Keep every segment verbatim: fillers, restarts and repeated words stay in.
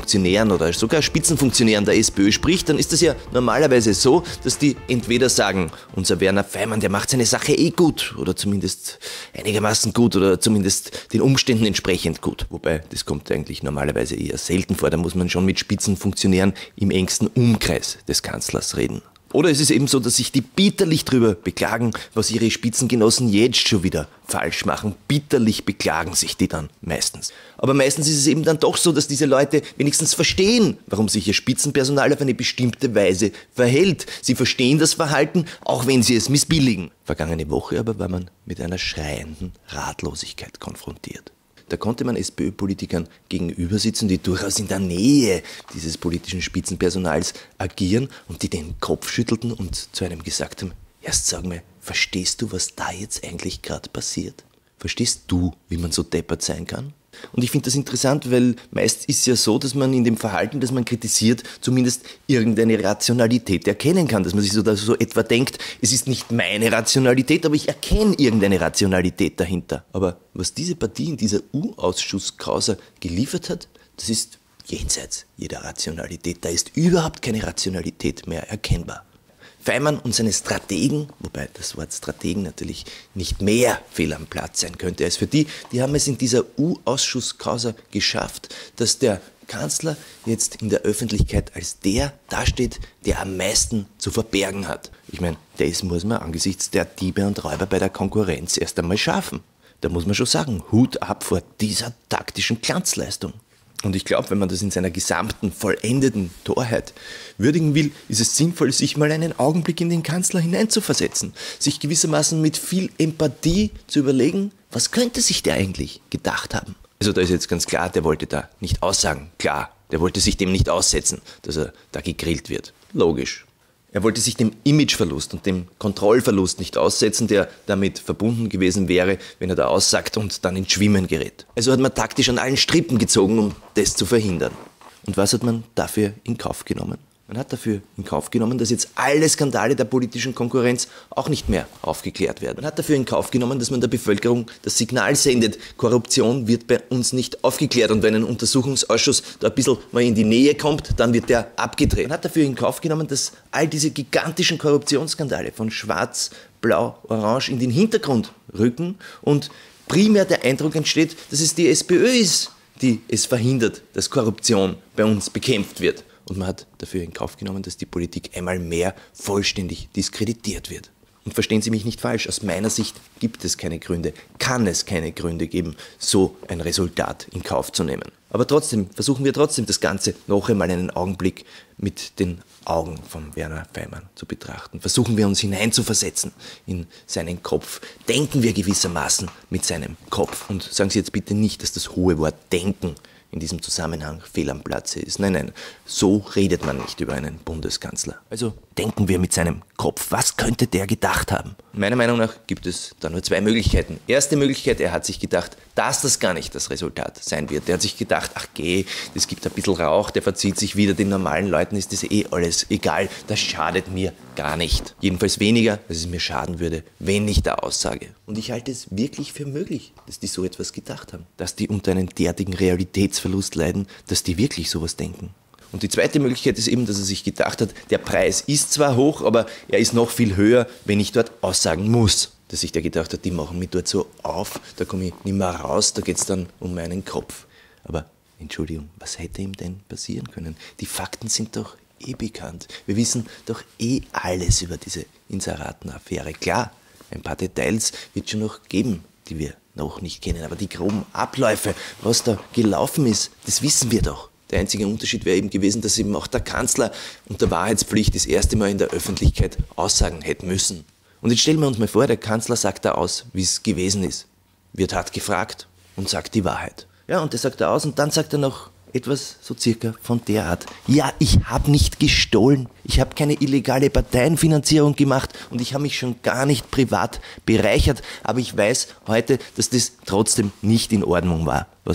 Funktionären oder sogar Spitzenfunktionären der SPÖ spricht, dann ist das ja normalerweise so, dass die entweder sagen, unser Werner Feimann, der macht seine Sache eh gut oder zumindest einigermaßen gut oder zumindest den Umständen entsprechend gut. Wobei, das kommt eigentlich normalerweise eher selten vor, da muss man schon mit Spitzenfunktionären im engsten Umkreis des Kanzlers reden. Oder es ist eben so, dass sich die bitterlich drüber beklagen, was ihre Spitzengenossen jetzt schon wieder falsch machen. Bitterlich beklagen sich die dann meistens. Aber meistens ist es eben dann doch so, dass diese Leute wenigstens verstehen, warum sich ihr Spitzenpersonal auf eine bestimmte Weise verhält. Sie verstehen das Verhalten, auch wenn sie es missbilligen. Vergangene Woche aber war man mit einer schreienden Ratlosigkeit konfrontiert. Da konnte man SPÖ-Politikern gegenüber sitzen, die durchaus in der Nähe dieses politischen Spitzenpersonals agieren und die den Kopf schüttelten und zu einem gesagt haben, erst sag mal, verstehst du, was da jetzt eigentlich gerade passiert? Verstehst du, wie man so deppert sein kann? Und ich finde das interessant, weil meist ist es ja so, dass man in dem Verhalten, das man kritisiert, zumindest irgendeine Rationalität erkennen kann. Dass man sich so, so etwa denkt, es ist nicht meine Rationalität, aber ich erkenne irgendeine Rationalität dahinter. Aber was diese Partie in dieser U-Ausschuss Krauser geliefert hat, das ist jenseits jeder Rationalität. Da ist überhaupt keine Rationalität mehr erkennbar. Feimann und seine Strategen, wobei das Wort Strategen natürlich nicht mehr fehl am Platz sein könnte als für die, die haben es in dieser U-Ausschuss Krauser geschafft, dass der Kanzler jetzt in der Öffentlichkeit als der dasteht, der am meisten zu verbergen hat. Ich meine, das muss man angesichts der Diebe und Räuber bei der Konkurrenz erst einmal schaffen. Da muss man schon sagen, Hut ab vor dieser taktischen Glanzleistung. Und ich glaube, wenn man das in seiner gesamten, vollendeten Torheit würdigen will, ist es sinnvoll, sich mal einen Augenblick in den Kanzler hineinzuversetzen. Sich gewissermaßen mit viel Empathie zu überlegen, was könnte sich der eigentlich gedacht haben? Also da ist jetzt ganz klar, der wollte da nicht aussagen. Klar, der wollte sich dem nicht aussetzen, dass er da gegrillt wird. Logisch. Er wollte sich dem Imageverlust und dem Kontrollverlust nicht aussetzen, der damit verbunden gewesen wäre, wenn er da aussagt und dann ins Schwimmen gerät. Also hat man taktisch an allen Strippen gezogen, um das zu verhindern. Und was hat man dafür in Kauf genommen? Man hat dafür in Kauf genommen, dass jetzt alle Skandale der politischen Konkurrenz auch nicht mehr aufgeklärt werden. Man hat dafür in Kauf genommen, dass man der Bevölkerung das Signal sendet, Korruption wird bei uns nicht aufgeklärt. Und wenn ein Untersuchungsausschuss da ein bisschen mal in die Nähe kommt, dann wird der abgedreht. Man hat dafür in Kauf genommen, dass all diese gigantischen Korruptionsskandale von Schwarz, Blau, Orange in den Hintergrund rücken und primär der Eindruck entsteht, dass es die SPÖ ist, die es verhindert, dass Korruption bei uns bekämpft wird. Und man hat dafür in Kauf genommen, dass die Politik einmal mehr vollständig diskreditiert wird. Und verstehen Sie mich nicht falsch, aus meiner Sicht gibt es keine Gründe, kann es keine Gründe geben, so ein Resultat in Kauf zu nehmen. Aber trotzdem, versuchen wir trotzdem das Ganze noch einmal einen Augenblick mit den Augen von Werner Feimann zu betrachten. Versuchen wir uns hineinzuversetzen in seinen Kopf. Denken wir gewissermaßen mit seinem Kopf. Und sagen Sie jetzt bitte nicht, dass das hohe Wort denken in diesem Zusammenhang fehl am Platze ist. Nein, nein, so redet man nicht über einen Bundeskanzler. Also denken wir mit seinem Kopf. Was könnte der gedacht haben? Meiner Meinung nach gibt es da nur zwei Möglichkeiten. Erste Möglichkeit, er hat sich gedacht, dass das gar nicht das Resultat sein wird. Er hat sich gedacht, ach geh, das gibt ein bisschen Rauch, der verzieht sich wieder, den normalen Leuten ist das eh alles egal, das schadet mir gar nicht. Jedenfalls weniger, als es mir schaden würde, wenn ich da aussage. Und ich halte es wirklich für möglich, dass die so etwas gedacht haben. Dass die unter einem derartigen Realitätsverlust leiden, dass die wirklich sowas denken. Und die zweite Möglichkeit ist eben, dass er sich gedacht hat, der Preis ist zwar hoch, aber er ist noch viel höher, wenn ich dort aussagen muss. Dass sich der gedacht hat, die machen mich dort so auf, da komme ich nicht mehr raus, da geht es dann um meinen Kopf. Aber, Entschuldigung, was hätte ihm denn passieren können? Die Fakten sind doch eh bekannt. Wir wissen doch eh alles über diese Inseraten-Affäre. Klar, ein paar Details wird es schon noch geben, die wir noch nicht kennen. Aber die groben Abläufe, was da gelaufen ist, das wissen wir doch. Der einzige Unterschied wäre eben gewesen, dass eben auch der Kanzler unter Wahrheitspflicht das erste Mal in der Öffentlichkeit aussagen hätte müssen. Und jetzt stellen wir uns mal vor, der Kanzler sagt da aus, wie es gewesen ist. Wird hart gefragt und sagt die Wahrheit. Ja, und das sagt er aus und dann sagt er noch etwas so circa von der Art. Ja, ich habe nicht gestohlen, ich habe keine illegale Parteienfinanzierung gemacht und ich habe mich schon gar nicht privat bereichert, aber ich weiß heute, dass das trotzdem nicht in Ordnung war, was wir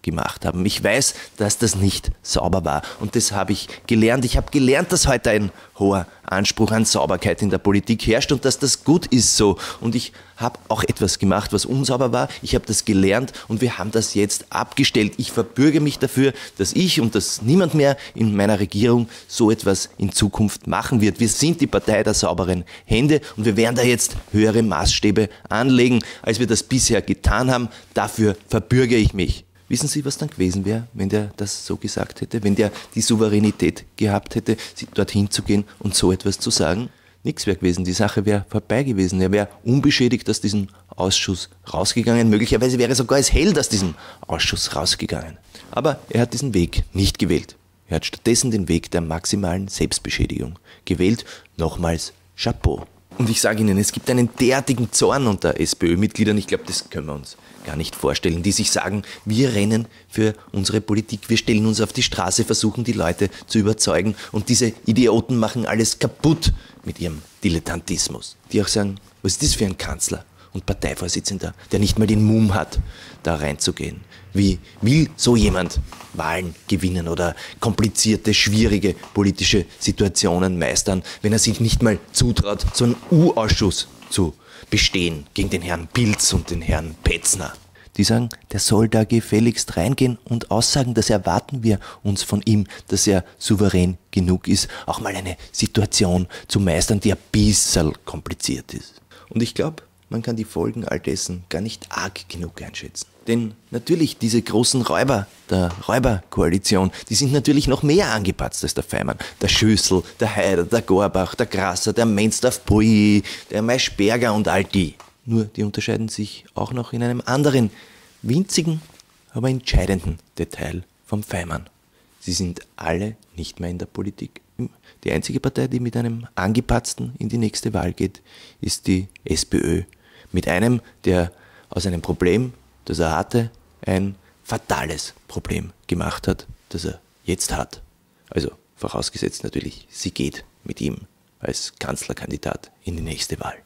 gemacht haben. Ich weiß, dass das nicht sauber war und das habe ich gelernt. Ich habe gelernt, dass heute ein hoher Anspruch an Sauberkeit in der Politik herrscht und dass das gut ist so. Und ich habe auch etwas gemacht, was unsauber war. Ich habe das gelernt und wir haben das jetzt abgestellt. Ich verbürge mich dafür, dass ich und dass niemand mehr in meiner Regierung so etwas in Zukunft machen wird. Wir sind die Partei der sauberen Hände und wir werden da jetzt höhere Maßstäbe anlegen, als wir das bisher getan haben. Dafür verbürge ich mich. Wissen Sie, was dann gewesen wäre, wenn der das so gesagt hätte, wenn der die Souveränität gehabt hätte, dorthin zu gehen und so etwas zu sagen? Nichts wäre gewesen, die Sache wäre vorbei gewesen. Er wäre unbeschädigt aus diesem Ausschuss rausgegangen. Möglicherweise wäre er sogar als Held aus diesem Ausschuss rausgegangen. Aber er hat diesen Weg nicht gewählt. Er hat stattdessen den Weg der maximalen Selbstbeschädigung gewählt. Nochmals Chapeau. Und ich sage Ihnen, es gibt einen derartigen Zorn unter SPÖ-Mitgliedern, ich glaube, das können wir uns gar nicht vorstellen, die sich sagen, wir rennen für unsere Politik, wir stellen uns auf die Straße, versuchen die Leute zu überzeugen und diese Idioten machen alles kaputt mit ihrem Dilettantismus. Die auch sagen, was ist das für ein Kanzler und Parteivorsitzender, der nicht mal den Mumm hat, da reinzugehen. Wie will so jemand Wahlen gewinnen oder komplizierte, schwierige politische Situationen meistern, wenn er sich nicht mal zutraut, so einen U-Ausschuss zu bestehen gegen den Herrn Pilz und den Herrn Petzner? Die sagen, der soll da gefälligst reingehen und aussagen, das erwarten wir uns von ihm, dass er souverän genug ist, auch mal eine Situation zu meistern, die ein bisschen kompliziert ist. Und ich glaube, man kann die Folgen all dessen gar nicht arg genug einschätzen. Denn natürlich, diese großen Räuber der Räuberkoalition, die sind natürlich noch mehr angepatzt als der Feimann. Der Schößl, der Haider, der Gorbach, der Grasser, der Mensdorf-Brui, der Maischberger und all die. Nur die unterscheiden sich auch noch in einem anderen, winzigen, aber entscheidenden Detail vom Feimann. Sie sind alle nicht mehr in der Politik. Die einzige Partei, die mit einem Angepatzten in die nächste Wahl geht, ist die SPÖ. Mit einem, der aus einem Problem, das er hatte, ein fatales Problem gemacht hat, das er jetzt hat. Also vorausgesetzt natürlich, sie geht mit ihm als Kanzlerkandidat in die nächste Wahl.